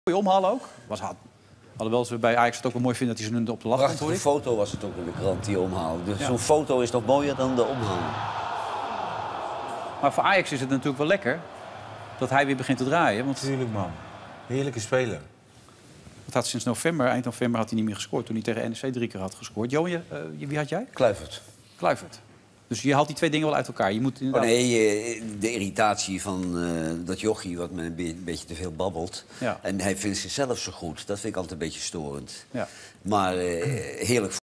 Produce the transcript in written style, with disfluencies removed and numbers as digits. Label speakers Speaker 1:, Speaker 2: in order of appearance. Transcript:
Speaker 1: Mooie omhaal ook. Alhoewel ze bij Ajax het ook wel mooi vinden dat hij ze op de lach komt.
Speaker 2: Prachtige foto was het ook in de krant, die omhaal. Dus
Speaker 1: Ja.
Speaker 2: zo'n foto is nog mooier dan de omhaal.
Speaker 1: Maar voor Ajax is het natuurlijk wel lekker dat hij weer begint te draaien. Want
Speaker 3: Tuurlijk, man. Heerlijke speler.
Speaker 1: het had sinds november, eind november had hij niet meer gescoord. Toen hij tegen NEC 3 keer had gescoord. Johan, wie had jij?
Speaker 2: Kluivert.
Speaker 1: Kluivert. Dus je haalt die twee dingen wel uit elkaar. Je moet
Speaker 2: Oh
Speaker 1: inderdaad...
Speaker 2: nee, de irritatie van dat jochie wat me een beetje te veel babbelt.
Speaker 1: Ja.
Speaker 2: En hij vindt zichzelf zo goed. Dat vind ik altijd een beetje storend.
Speaker 1: Ja.
Speaker 2: Maar heerlijk